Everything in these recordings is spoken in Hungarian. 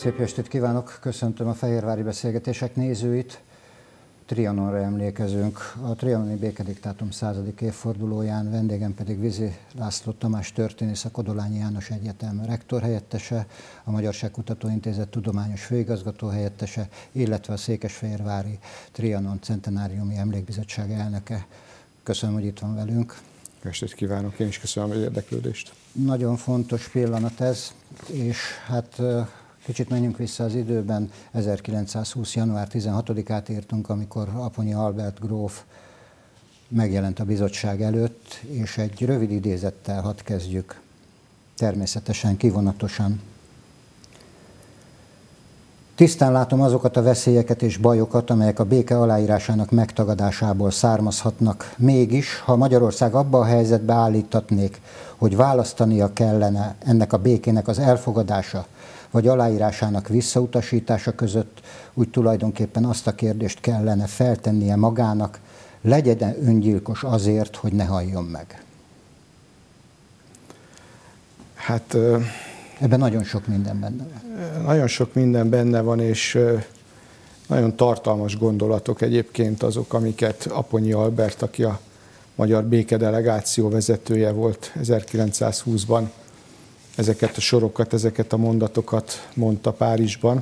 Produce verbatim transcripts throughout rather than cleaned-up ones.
Szép estét kívánok! Köszöntöm a Fehérvári Beszélgetések nézőit. Trianonra emlékezünk. A trianoni békediktátum századik évfordulóján, vendégem pedig Vizi László Tamás történész, a Kodolányi János Egyetem rektorhelyettese, a Magyarságkutató Intézet tudományos főigazgató helyettese, illetve a Székesfehérvári Trianon Centenáriumi Emlékbizottság elnöke. Köszönöm, hogy itt van velünk. Jó estét kívánok! Én is köszönöm az érdeklődést. Nagyon fontos pillanat ez, és hát kicsit menjünk vissza az időben. ezerkilencszázhúsz. január tizenhatodikát írtunk, amikor Aponyi Albert gróf megjelent a bizottság előtt, és egy rövid idézettel hadd kezdjük. Természetesen, kivonatosan. Tisztán látom azokat a veszélyeket és bajokat, amelyek a béke aláírásának megtagadásából származhatnak. Mégis, ha Magyarország abba a helyzetbe állítatnék, hogy választania kellene ennek a békének az elfogadása, vagy aláírásának visszautasítása között, úgy tulajdonképpen azt a kérdést kellene feltennie magának, legyen öngyilkos azért, hogy ne halljon meg. Hát... Ebben nagyon sok minden benne van. Nagyon sok minden benne van, és nagyon tartalmas gondolatok egyébként azok, amiket Aponyi Albert, aki a magyar békedelegáció vezetője volt ezerkilencszázhúszban, ezeket a sorokat, ezeket a mondatokat mondta Párizsban.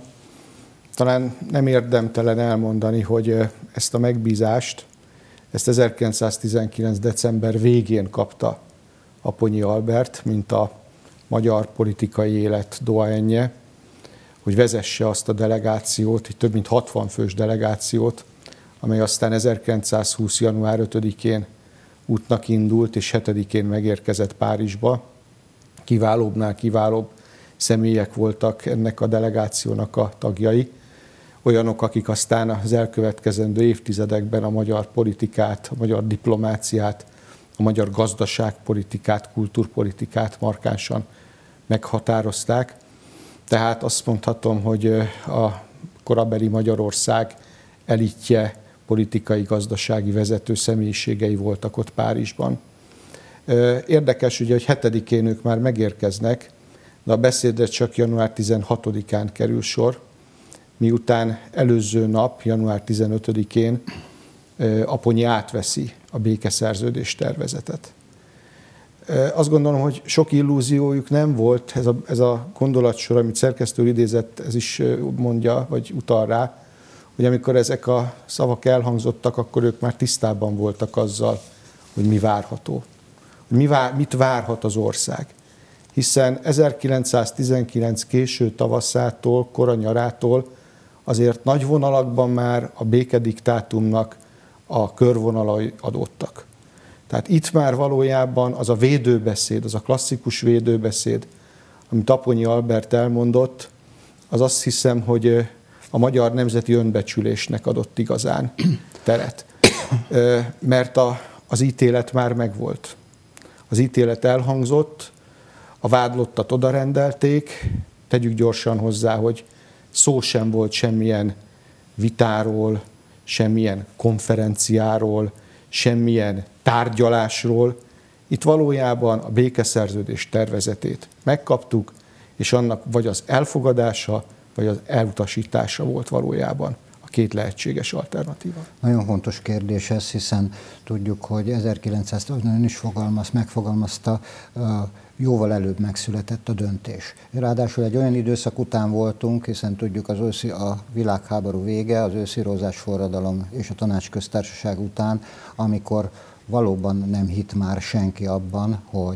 Talán nem érdemtelen elmondani, hogy ezt a megbízást, ezt ezerkilencszáztizenkilenc. december végén kapta Aponyi Albert, mint a magyar politikai élet doaenje, hogy vezesse azt a delegációt, egy több mint hatvan fős delegációt, amely aztán ezerkilencszázhúsz. január ötödikén útnak indult, és hetedikén megérkezett Párizsba. Kiválóbbnál kiválóbb személyek voltak ennek a delegációnak a tagjai, olyanok, akik aztán az elkövetkezendő évtizedekben a magyar politikát, a magyar diplomáciát, a magyar gazdaságpolitikát, kultúrpolitikát markánsan meghatározták. Tehát azt mondhatom, hogy a korabeli Magyarország elitje, politikai, gazdasági vezető személyiségei voltak ott Párizsban. Érdekes, ugye, hogy hetedikén ők már megérkeznek, de a beszédre csak január tizenhatodikán kerül sor, miután előző nap, január tizenötödikén Aponyi átveszi a békeszerződés tervezetet. Azt gondolom, hogy sok illúziójuk nem volt, ez a, ez a gondolatsor, amit szerkesztő idézett, ez is mondja, vagy utal rá, hogy amikor ezek a szavak elhangzottak, akkor ők már tisztában voltak azzal, hogy mi várható. Hogy mi vár, mit várhat az ország. Hiszen ezerkilencszáztizenkilenc késő tavaszától, kora nyarától azért nagy vonalakban már a békediktátumnak a körvonalai adódtak. Tehát itt már valójában az a védőbeszéd, az a klasszikus védőbeszéd, amit Aponyi Albert elmondott, az azt hiszem, hogy a magyar nemzeti önbecsülésnek adott igazán teret. Mert a, az ítélet már megvolt. Az ítélet elhangzott, a vádlottat odarendelték, tegyük gyorsan hozzá, hogy szó sem volt semmilyen vitáról, semmilyen konferenciáról, semmilyen tárgyalásról. Itt valójában a békeszerződés tervezetét megkaptuk, és annak vagy az elfogadása, vagy az elutasítása volt valójában a két lehetséges alternatíva. Nagyon fontos kérdés ez, hiszen tudjuk, hogy ezerkilencszáz, ön is fogalmaz, megfogalmazta, jóval előbb megszületett a döntés. Ráadásul egy olyan időszak után voltunk, hiszen tudjuk, az őszi, a világháború vége, az őszírózás forradalom és a tanácsköztársaság után, amikor valóban nem hitt már senki abban, hogy,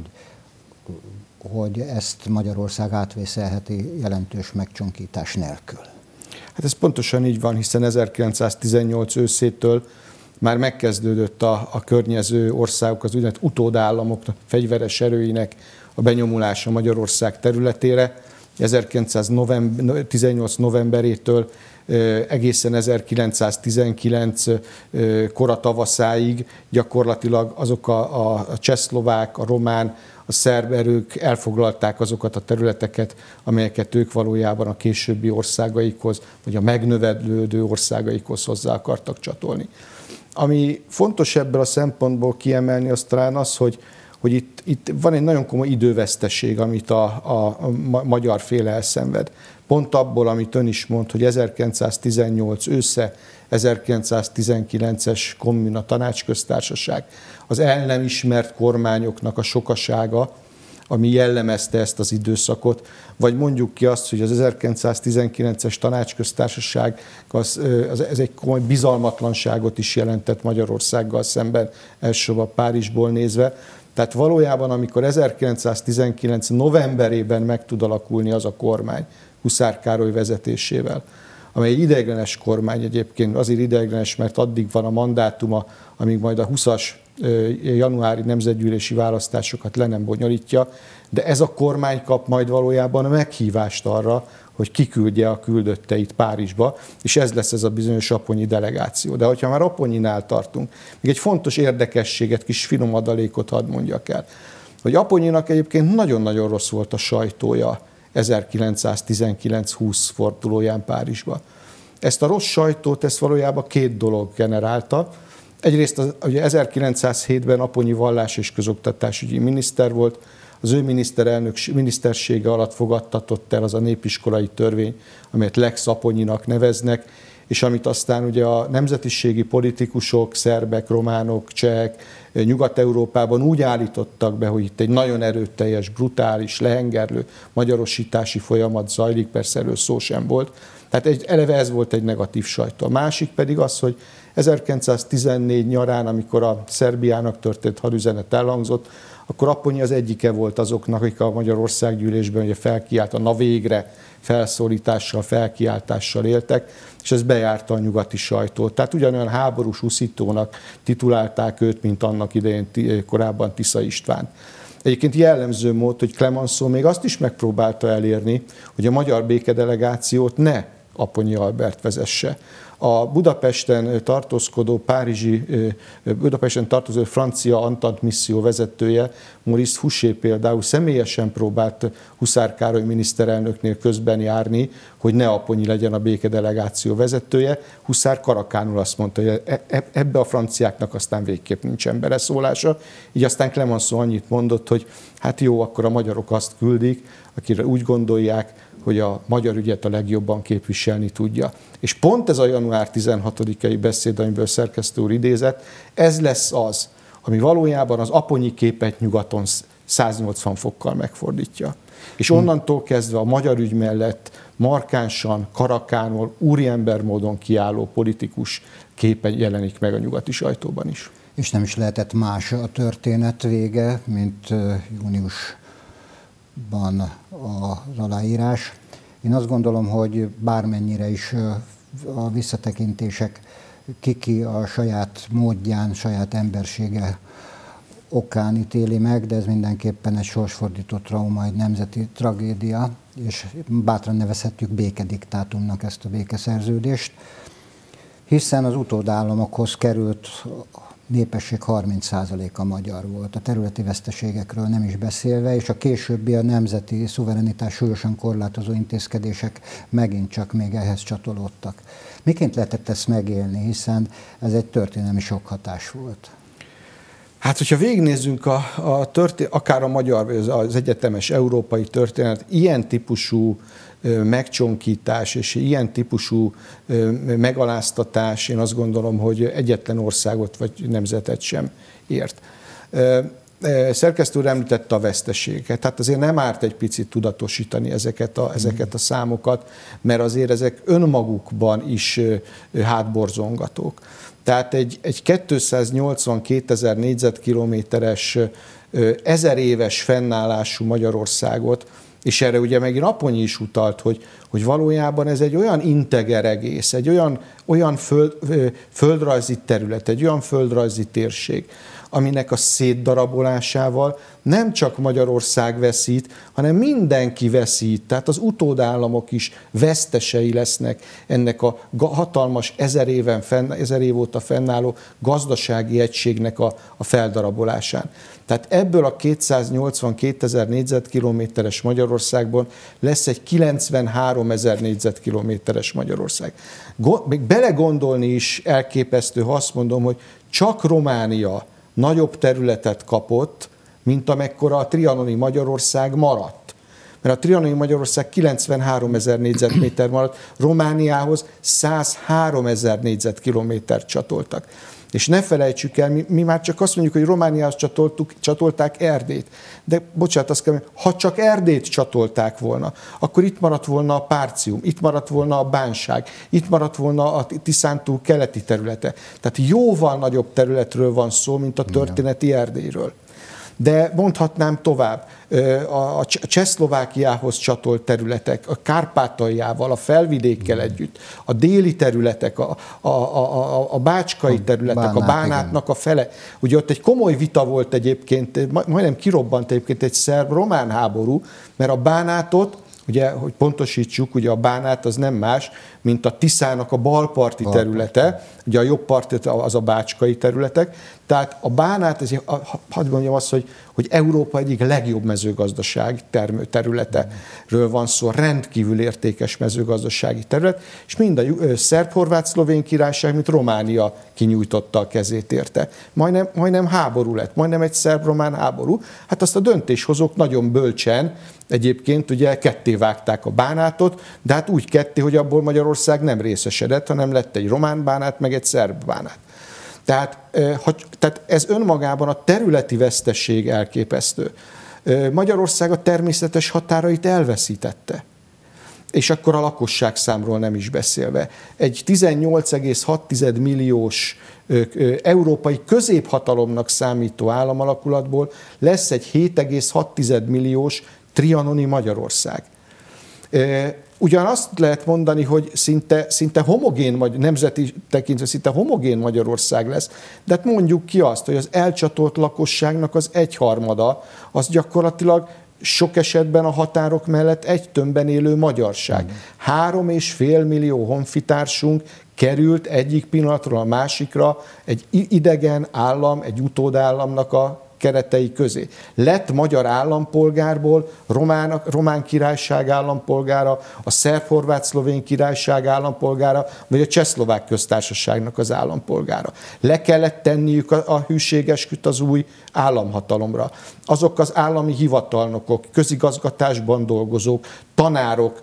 hogy ezt Magyarország átvészelheti jelentős megcsonkítás nélkül. Hát ez pontosan így van, hiszen ezerkilencszáztizennyolc őszétől már megkezdődött a, a környező országok, az úgynevezett utódállamoknak, fegyveres erőinek a benyomulása Magyarország területére. ezerkilencszáztizennyolc novemberétől egészen ezerkilencszáztizenkilenc kora tavaszáig gyakorlatilag azok a, a, a csehszlovák, a román, a szerb erők elfoglalták azokat a területeket, amelyeket ők valójában a későbbi országaikhoz, vagy a megnövedlődő országaikhoz hozzá akartak csatolni. Ami fontos ebből a szempontból kiemelni, az talán az, hogy, hogy itt, itt van egy nagyon komoly időveszteség, amit a, a, a magyar fél elszenved. pont abból, amit ön is mond, hogy ezerkilencszáztizennyolc ősze, ezerkilencszáztizenkilences kommuna tanácsköztársaság, az el nem ismert kormányoknak a sokasága, ami jellemezte ezt az időszakot, vagy mondjuk ki azt, hogy az ezerkilencszáztizenkilences tanácsköztársaság az, az, ez egy komoly bizalmatlanságot is jelentett Magyarországgal szemben, elsősorban Párizsból nézve. Tehát valójában, amikor ezerkilencszáztizenkilenc novemberében meg tud alakulni az a kormány Huszár Károly vezetésével, amely egy ideiglenes kormány egyébként, azért ideiglenes, mert addig van a mandátuma, amíg majd a huszas januári nemzetgyűlési választásokat le nem bonyolítja, de ez a kormány kap majd valójában a meghívást arra, hogy kiküldje a küldötteit Párizsba, és ez lesz ez a bizonyos aponyi delegáció. De hogyha már Aponyinál tartunk, még egy fontos érdekességet, kis finom adalékot hadd mondjak el, hogy Aponyinak egyébként nagyon-nagyon rossz volt a sajtója ezerkilencszáztizenkilenc húsz fordulóján Párizsba. Ezt a rossz sajtót, ezt valójában két dolog generálta. Egyrészt az, ugye ezerkilencszázhétben Aponyi vallás és közoktatásügyi miniszter volt, az ő miniszterelnök minisztersége alatt fogadtatott el az a népiskolai törvény, amelyet Lex Aponyinak neveznek, és amit aztán ugye a nemzetiségi politikusok, szerbek, románok, csehek Nyugat-Európában úgy állítottak be, hogy itt egy nagyon erőteljes, brutális, lehengerlő magyarosítási folyamat zajlik, persze erről szó sem volt. Tehát egy, eleve ez volt egy negatív sajtó. A másik pedig az, hogy ezerkilencszáztizennégy nyarán, amikor a Szerbiának történt hadüzenet elhangzott, akkor Aponyi az egyike volt azoknak, akik a Magyarországgyűlésben ugye felkiált a na végre felszólítással, felkiáltással éltek, és ez bejárta a nyugati sajtót. Tehát ugyanolyan háborús uszítónak titulálták őt, mint annak idején korábban Tisza István. Egyébként jellemző mód, hogy Clemenceau még azt is megpróbálta elérni, hogy a magyar békedelegációt ne Aponyi Albert vezesse. A Budapesten tartózkodó párizsi, Budapesten tartozó francia Entente misszió vezetője, Maurice Fouché például személyesen próbált Huszár Károly miniszterelnöknél közben járni, hogy ne Aponyi legyen a békedelegáció vezetője. Huszár karakánul azt mondta, hogy ebbe a franciáknak aztán végképp nincsen beleszólása. Így aztán Clemenceau annyit mondott, hogy hát jó, akkor a magyarok azt küldik, akire úgy gondolják, hogy a magyar ügyet a legjobban képviselni tudja. És pont ez a január tizenhatodikai beszéd, amiből szerkesztő úr idézett, ez lesz az, ami valójában az aponyi képet nyugaton száznyolcvan fokkal megfordítja. És onnantól kezdve a magyar ügy mellett markánsan, karakánul, úriember módon kiálló politikus képe jelenik meg a nyugati sajtóban is. És nem is lehetett más a történet vége, mint júniusban az aláírás. Én azt gondolom, hogy bármennyire is a visszatekintések kiki a saját módján, saját embersége okán ítéli meg, de ez mindenképpen egy sorsfordított trauma, egy nemzeti tragédia, és bátran nevezhetjük békediktátumnak ezt a békeszerződést, hiszen az utódállamokhoz került népesség harminc százaléka magyar volt, a területi veszteségekről nem is beszélve, és a későbbi a nemzeti szuverenitás súlyosan korlátozó intézkedések megint csak még ehhez csatolódtak. Miként lehetett ezt megélni, hiszen ez egy történelmi sokhatás volt? Hát, hogyha végignézzünk a, a történet, akár a magyar, az egyetemes európai történet, ilyen típusú megcsonkítás és ilyen típusú megaláztatás, én azt gondolom, hogy egyetlen országot vagy nemzetet sem ért. Szerkesztő úr említette a veszteségeket. Hát azért nem árt egy picit tudatosítani ezeket a, ezeket a számokat, mert azért ezek önmagukban is hátborzongatók. Tehát egy, egy kétszáznyolcvankétezer négyzetkilométeres, ezer éves fennállású Magyarországot, és erre ugye megint Aponyi is utalt, hogy, hogy valójában ez egy olyan integer egész, egy olyan, olyan föld, földrajzi terület, egy olyan földrajzi térség, aminek a szétdarabolásával nem csak Magyarország veszít, hanem mindenki veszít. Tehát az utódállamok is vesztesei lesznek ennek a hatalmas ezer, éven fenn, ezer év óta fennálló gazdasági egységnek a, a feldarabolásán. Tehát ebből a kétszáznyolcvankétezer négyzetkilométeres Magyarországban lesz egy kilencvenháromezer négyzetkilométeres Magyarország. Még belegondolni is elképesztő, ha azt mondom, hogy csak Románia nagyobb területet kapott, mint amekkora a trianoni Magyarország maradt. mert a trianoni Magyarország kilencvenháromezer négyzetméter maradt, Romániához százháromezer négyzetkilométert csatoltak. És ne felejtsük el, mi, mi már csak azt mondjuk, hogy Romániához csatoltuk, csatolták Erdélyt. De bocsánat, azt kell mondani, ha csak Erdélyt csatolták volna, akkor itt maradt volna a Párcium, itt maradt volna a Bánság, itt maradt volna a Tiszántúl keleti területe. Tehát jóval nagyobb területről van szó, mint a történeti Erdélyről. De mondhatnám tovább, a Csehszlovákiához csatolt területek, a Kárpátaljával, a felvidékkel együtt, a déli területek, a, a, a, a bácskai területek, Bánát, a Bánátnak igen. a fele. Ugye ott egy komoly vita volt egyébként, majdnem kirobbant egyébként egy szerb-román háború, mert a Bánátot, ugye, hogy pontosítsuk, ugye a Bánát az nem más, mint a Tiszának a balparti Bal területe, ugye a jobb part az a bácskai területek, tehát a Bánát, ez, hadd mondjam azt, hogy, hogy Európa egyik legjobb mezőgazdasági területeről van szó, rendkívül értékes mezőgazdasági terület, és mind a szerb-horvát-szlovén királyság, mint Románia kinyújtotta a kezét érte. Majdnem, majdnem háború lett, majdnem egy szerb-román háború. Hát azt a döntéshozók nagyon bölcsen egyébként ugye ketté vágták a Bánátot, de hát úgy ketté, hogy abból Magyarország nem részesedett, hanem lett egy román Bánát, meg egy szerb Bánát. Tehát, hogy, tehát ez önmagában a területi vesztesség elképesztő. Magyarország a természetes határait elveszítette. És akkor a lakosságszámról nem is beszélve. Egy tizennyolc egész hat milliós európai középhatalomnak számító államalakulatból lesz egy hét egész hat milliós trianoni Magyarország. Ugyan azt lehet mondani, hogy szinte, szinte homogén, vagy nemzeti tekintve szinte homogén Magyarország lesz, de hát mondjuk ki azt, hogy az elcsatolt lakosságnak az egyharmada, az gyakorlatilag sok esetben a határok mellett egy tömbben élő magyarság. Három és fél millió honfitársunk került egyik pillanatról a másikra egy idegen állam, egy utódállamnak a keretei közé. Lett magyar állampolgárból román, román királyság állampolgára, a szerb-horvát-szlovén királyság állampolgára, vagy a csehszlovák köztársaságnak az állampolgára. Le kellett tenniük a, a hűségesküt az új államhatalomra. Azok az állami hivatalnokok, közigazgatásban dolgozók, tanárok,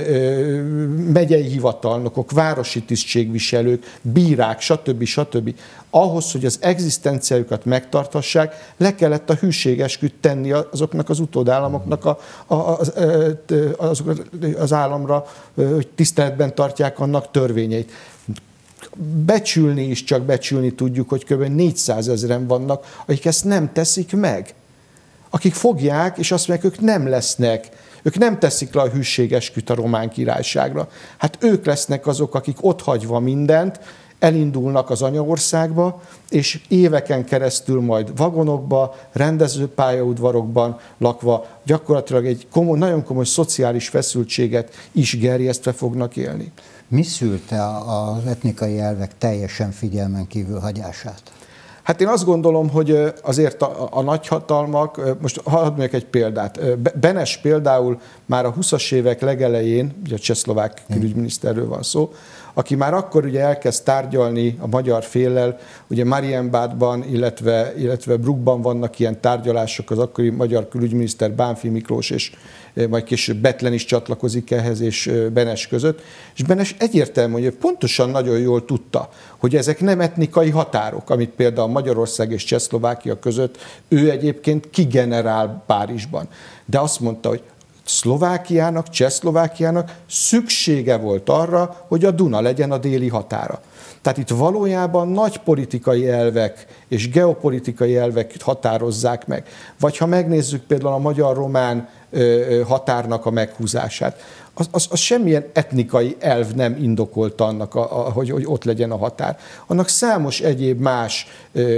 megyei hivatalnokok, városi tisztségviselők, bírák, stb. stb. Ahhoz, hogy az egzisztenciájukat megtartassák, le kellett a hűségesküt tenni azoknak az utódállamoknak a, a, az, az, az államra, hogy tiszteletben tartják annak törvényeit. Becsülni is csak becsülni tudjuk, hogy kb. négyszázezren vannak, akik ezt nem teszik meg. Akik fogják, és azt mondják, ők nem lesznek, ők nem teszik le a hűségesküt a román királyságra. Hát ők lesznek azok, akik otthagyva mindent, elindulnak az anyaországba, és éveken keresztül majd vagonokba, rendezőpályaudvarokban lakva gyakorlatilag egy komoly, nagyon komoly szociális feszültséget is gerjesztve fognak élni. Mi szülte az etnikai elvek teljesen figyelmen kívül hagyását? Hát én azt gondolom, hogy azért a, a nagyhatalmak, most hadd mondjak egy példát. Benes például már a huszas évek legelején, ugye a csehszlovák külügyminiszterről van szó, aki már akkor ugye elkezd tárgyalni a magyar féllel, ugye Marienbadban, illetve, illetve Bruckban vannak ilyen tárgyalások, az akkori magyar külügyminiszter Bánffy Miklós, és majd később Bethlen is csatlakozik ehhez, és Benes között. És Benes egyértelmű, hogy pontosan nagyon jól tudta, hogy ezek nem etnikai határok, amit például Magyarország és Csehszlovákia között ő egyébként kigenerál Párizsban. De azt mondta, hogy Szlovákiának, Csehszlovákiának szüksége volt arra, hogy a Duna legyen a déli határa. Tehát itt valójában nagy politikai elvek és geopolitikai elvek határozzák meg. Vagy ha megnézzük például a magyar-román határnak a meghúzását, az, az, az semmilyen etnikai elv nem indokolta annak, a, a, hogy, hogy ott legyen a határ. Annak számos egyéb más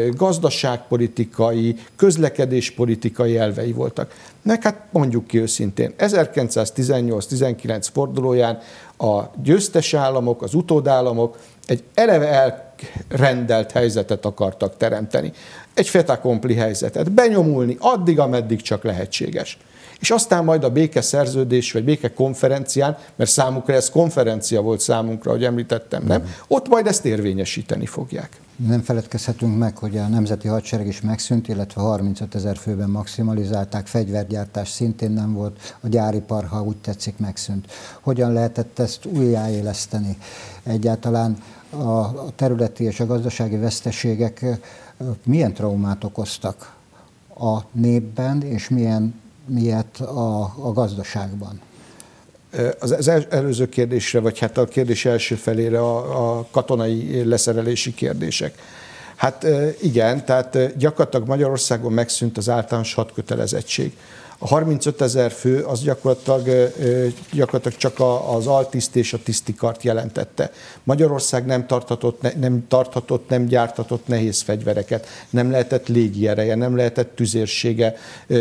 gazdaságpolitikai, közlekedéspolitikai elvei voltak. Meg hát mondjuk ki őszintén, ezerkilencszáztizennyolc-tizenkilenc fordulóján a győztes államok, az utódállamok egy eleve elrendelt helyzetet akartak teremteni. Egy fait accompli helyzetet, benyomulni addig, ameddig csak lehetséges. És aztán majd a békeszerződés, vagy békekonferencián, mert számukra ez konferencia volt számunkra, ahogy említettem, nem? Ott majd ezt érvényesíteni fogják. Nem feledkezhetünk meg, hogy a nemzeti hadsereg is megszűnt, illetve harmincöt ezer főben maximalizálták, fegyvergyártás szintén nem volt, a gyáripar, ha úgy tetszik, megszűnt. Hogyan lehetett ezt újjáéleszteni? Egyáltalán a területi és a gazdasági veszteségek milyen traumát okoztak a népben, és milyen, miért a, a gazdaságban? Az előző kérdésre, vagy hát a kérdés első felére a, a katonai leszerelési kérdések. Hát igen, tehát gyakorlatilag Magyarországon megszűnt az általános hadkötelezettség. A harmincöt ezer fő az gyakorlatilag, gyakorlatilag csak az altiszt és a tisztikart jelentette. Magyarország nem tarthatott, nem tarthatott, nem gyártatott nehéz fegyvereket, nem lehetett légiereje, nem lehetett tüzérsége.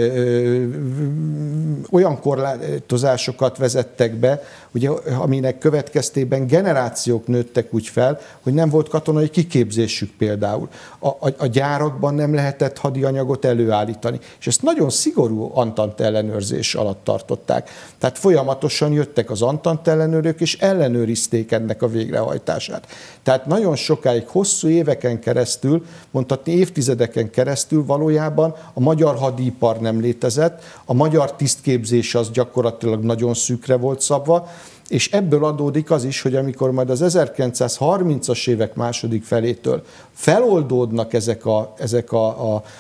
Olyan korlátozásokat vezettek be, ugye, aminek következtében generációk nőttek úgy fel, hogy nem volt katonai kiképzésük például. A, a, a gyárakban nem lehetett hadianyagot előállítani. És ezt nagyon szigorú Antant ellenőrzés alatt tartották. Tehát folyamatosan jöttek az Antant ellenőrök, és ellenőrizték ennek a végrehajtását. Tehát nagyon sokáig, hosszú éveken keresztül, mondhatni évtizedeken keresztül valójában a magyar hadipar nem létezett, a magyar tisztképzés az gyakorlatilag nagyon szűkre volt szabva, és ebből adódik az is, hogy amikor majd az ezerkilencszázharmincas évek második felétől feloldódnak ezek a, ezek a, a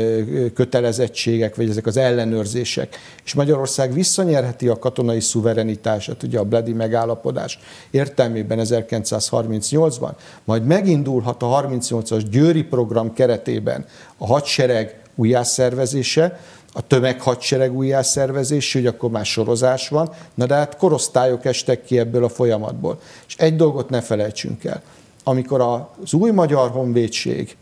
kötelezettségek, vagy ezek az ellenőrzések, és Magyarország visszanyerheti a katonai szuverenitását, ugye a Bledi megállapodás értelmében ezerkilencszázharmincnyolcban, majd megindulhat a harmincnyolcas Győri program keretében a hadsereg újjászervezése, a tömeghadsereg újjászervezés, hogy akkor már sorozás van, na de hát korosztályok estek ki ebből a folyamatból. És egy dolgot ne felejtsünk el, amikor az új Magyar Honvédség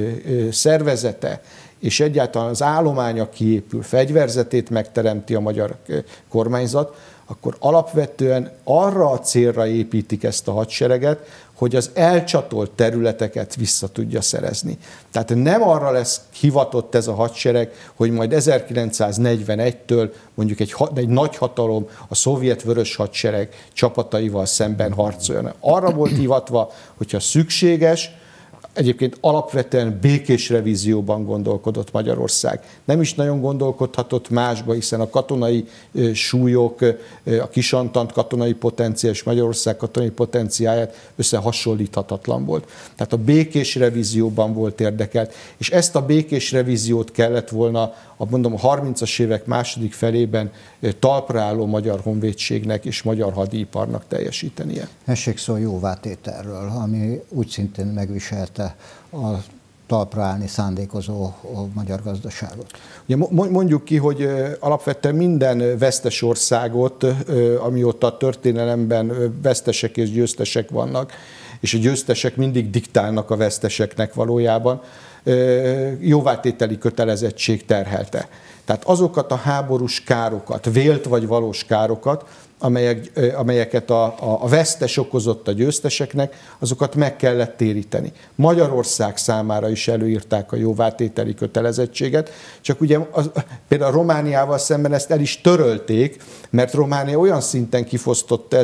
szervezete és egyáltalán az állománya kiépül, fegyverzetét megteremti a magyar kormányzat, akkor alapvetően arra a célra építik ezt a hadsereget, hogy az elcsatolt területeket vissza tudja szerezni. Tehát nem arra lesz hivatott ez a hadsereg, hogy majd ezerkilencszáznegyvenegytől mondjuk egy, egy nagy hatalom, a szovjet vörös hadsereg csapataival szemben harcoljon. Arra volt hivatva, hogyha szükséges, egyébként alapvetően békés revízióban gondolkodott Magyarország. Nem is nagyon gondolkodhatott másba, hiszen a katonai súlyok, a kisantant katonai potenciál és Magyarország katonai potenciáját összehasonlíthatatlan volt. Tehát a békés revízióban volt érdekelt, és ezt a békés revíziót kellett volna, a, mondom, a harmincas évek második felében talpra álló Magyar Honvédségnek és magyar hadiiparnak teljesítenie. Essék szó jóvátételről, ami úgy szintén megviselte a talpra állni szándékozó a magyar gazdaságot. Ugye mondjuk ki, hogy alapvetően minden vesztes országot, amióta a történelemben vesztesek és győztesek vannak, és a győztesek mindig diktálnak a veszteseknek valójában, jóvátételi kötelezettség terhelte. Tehát azokat a háborús károkat, vélt vagy valós károkat, amelyek, amelyeket a, a, a vesztes okozott a győzteseknek, azokat meg kellett téríteni. Magyarország számára is előírták a jóvátételi kötelezettséget, csak ugye az, például Romániával szemben ezt el is törölték, mert Románia olyan szinten kifosztotta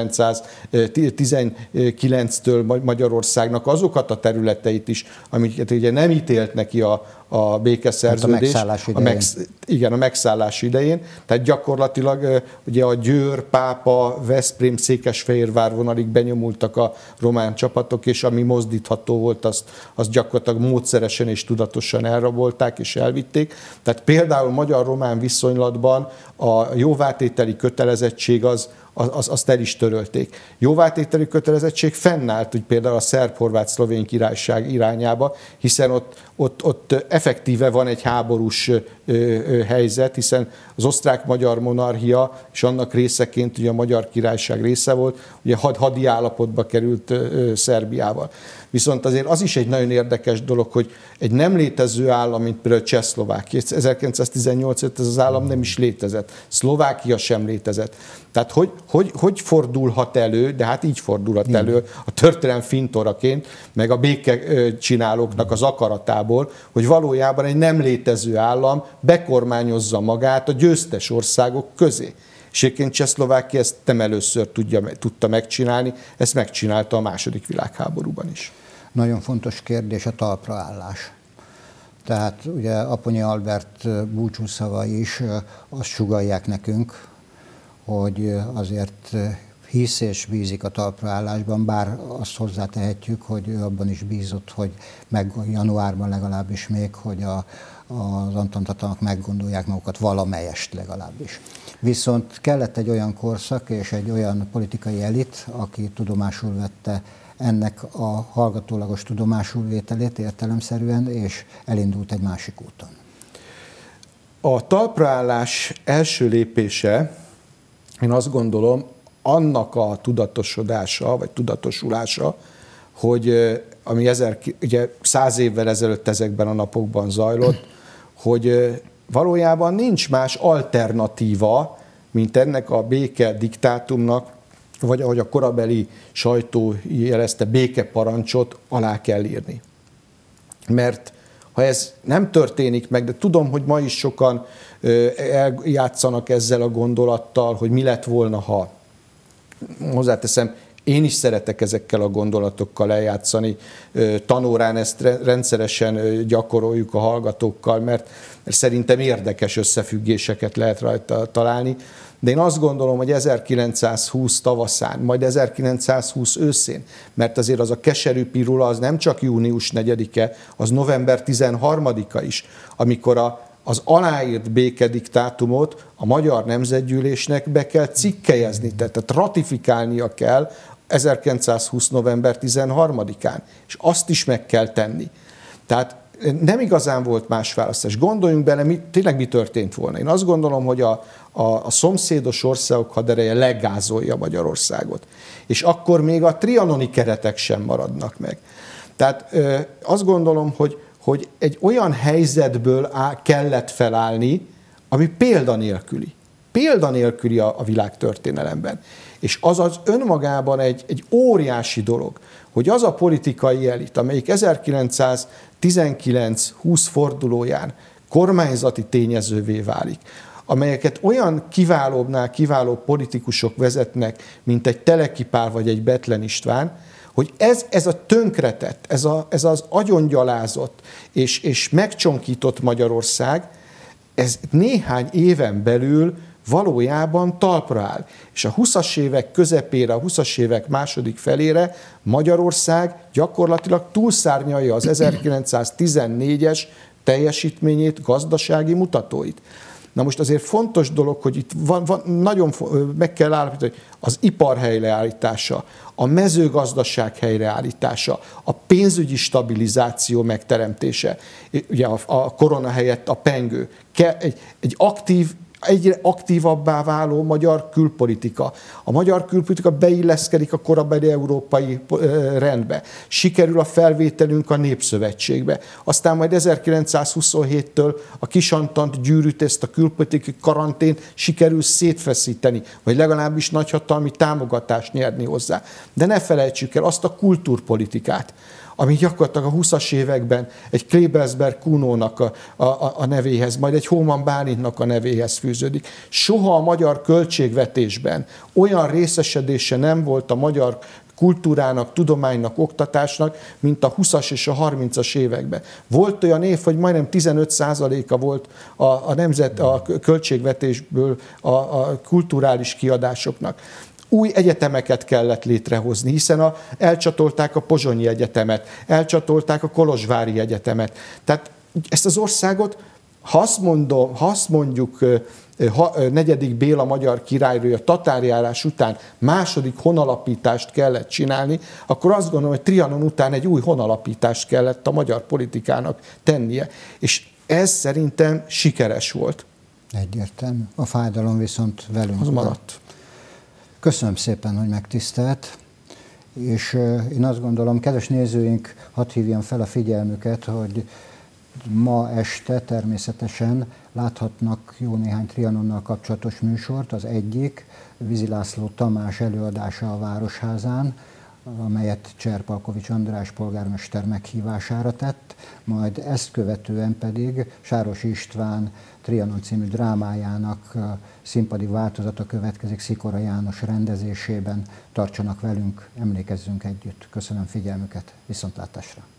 ezerkilencszáztizenkilenctől Magyarországnak azokat a területeit is, amiket ugye nem ítélt neki a, a békeszerződés. Hát a megszállás idején. A megsz, igen, a megszállás idején. Tehát gyakorlatilag ugye a Győr, Pápa, Veszprém, Székesfehérvár vonalig benyomultak a román csapatok, és ami mozdítható volt, azt, azt gyakorlatilag módszeresen és tudatosan elrabolták és elvitték. Tehát például magyar-román viszonylatban a jóvátételi kötelezettség az, az, azt el is törölték. Jóvátételi kötelezettség fennállt, úgy például a szerb-horvát-szlovén királyság irányába, hiszen ott, ott, ott effektíve van egy háborús ö, ö, helyzet, hiszen az osztrák-magyar monarchia és annak részeként ugye a magyar királyság része volt, ugye had, hadi állapotba került ö, Szerbiával. Viszont azért az is egy nagyon érdekes dolog, hogy egy nem létező állam, mint például Csehszlovákia, ezerkilencszáztizennyolc előtt ez az állam nem is létezett, Szlovákia sem létezett. Tehát hogy, hogy, hogy fordulhat elő, de hát így fordulhat Igen. elő a történelem fintoraként, meg a békecsinálóknak az akaratából, hogy valójában egy nem létező állam bekormányozza magát a győztes országok közé. És egyébként Csehszlovákia ezt nem először tudja, tudta megcsinálni, ezt megcsinálta a második világháborúban is. nagyon fontos kérdés a talpraállás. Tehát ugye Aponyi Albert búcsúszavai is azt sugallják nekünk, hogy azért hisz és bízik a talpraállásban, bár azt hozzátehetjük, hogy ő abban is bízott, hogy meg januárban legalábbis még, hogy a, az Antantatalmak meggondolják magukat valamelyest legalábbis. Viszont kellett egy olyan korszak és egy olyan politikai elit, aki tudomásul vette ennek a hallgatólagos tudomásulvételét értelemszerűen, és elindult egy másik úton. A talpraállás első lépése, én azt gondolom, annak a tudatosodása, vagy tudatosulása, hogy ami ezer, ugye száz évvel ezelőtt ezekben a napokban zajlott, hogy valójában nincs más alternatíva, mint ennek a béke diktátumnak, vagy ahogy a korabeli sajtó jelezte, békeparancsot alá kell írni. Mert ha ez nem történik meg, de tudom, hogy ma is sokan eljátszanak ezzel a gondolattal, hogy mi lett volna, ha. Hozzáteszem, én is szeretek ezekkel a gondolatokkal eljátszani. Tanórán ezt rendszeresen gyakoroljuk a hallgatókkal, mert, mert szerintem érdekes összefüggéseket lehet rajta találni. De én azt gondolom, hogy ezerkilencszázhúsz tavaszán, majd ezerkilencszázhúsz őszén, mert azért az a keserű pirula az nem csak június negyedike, az november tizenharmadika is, amikor a az aláírt békediktátumot a Magyar Nemzetgyűlésnek be kell cikkelyezni, tehát ratifikálnia kell ezerkilencszázhúsz november tizenharmadikán, és azt is meg kell tenni. Tehát nem igazán volt más választás. Gondoljunk bele, mi, tényleg mi történt volna. Én azt gondolom, hogy a, a, a szomszédos országok hadereje legázolja Magyarországot. És akkor még a trianoni keretek sem maradnak meg. Tehát azt gondolom, hogy hogy egy olyan helyzetből áll, kellett felállni, ami példanélküli. Példanélküli a, a világtörténelemben. És az az önmagában egy, egy óriási dolog, hogy az a politikai elit, amelyik ezerkilencszáztizenkilenc húsz fordulóján kormányzati tényezővé válik, amelyeket olyan kiválóbbnál kiváló politikusok vezetnek, mint egy Teleki Pál vagy egy Bethlen István, hogy ez, ez a tönkretett, ez, a, ez az agyongyalázott és, és megcsonkított Magyarország, ez néhány éven belül valójában talpra áll. És a huszas évek közepére, a huszas évek második felére Magyarország gyakorlatilag túlszárnyalja az ezerkilencszáztizennégyes teljesítményét, gazdasági mutatóit. Na most azért fontos dolog, hogy itt van, van, nagyon meg kell állapítani, hogy az ipar helyreállítása, a mezőgazdaság helyreállítása, a pénzügyi stabilizáció megteremtése, ugye a, a korona helyett a pengő, egy, egy aktív, egyre aktívabbá váló magyar külpolitika. A magyar külpolitika beilleszkedik a korabeli európai rendbe. Sikerül a felvételünk a Népszövetségbe. Aztán majd ezerkilencszázhuszonhéttől a kisantant gyűrűt, ezt a külpolitikai karantént sikerül szétfeszíteni, vagy legalábbis nagyhatalmi támogatást nyerni hozzá. De ne felejtsük el azt a kultúrpolitikát, ami gyakorlatilag a huszas években egy Klebelsberg Kuhnónak a, a, a nevéhez, majd egy Hóman Bálintnak a nevéhez fűződik. Soha a magyar költségvetésben olyan részesedése nem volt a magyar kultúrának, tudománynak, oktatásnak, mint a huszas és a harmincas években. Volt olyan év, hogy majdnem tizenöt százaléka volt a, a nemzet, a költségvetésből a, a kulturális kiadásoknak. Új egyetemeket kellett létrehozni, hiszen a, elcsatolták a Pozsonyi Egyetemet, elcsatolták a Kolozsvári Egyetemet. Tehát ezt az országot, ha azt, mondom, ha azt mondjuk ha, negyedik Béla magyar királyról a tatárjárás után második honalapítást kellett csinálni, akkor azt gondolom, hogy Trianon után egy új honalapítást kellett a magyar politikának tennie. És ez szerintem sikeres volt. Egyértelmű. A fájdalom viszont velünk az maradt. Köszönöm szépen, hogy megtisztelt, és én azt gondolom, kedves nézőink, hadd hívjam fel a figyelmüket, hogy ma este természetesen láthatnak jó néhány Trianonnal kapcsolatos műsort. Az egyik Vizi László Tamás előadása a Városházán, amelyet Cserpalkovics András polgármester meghívására tett, majd ezt követően pedig Sáros István Trianon című drámájának színpadi változata következik Szikora János rendezésében. Tartsanak velünk, emlékezzünk együtt. Köszönöm figyelmüket, viszontlátásra!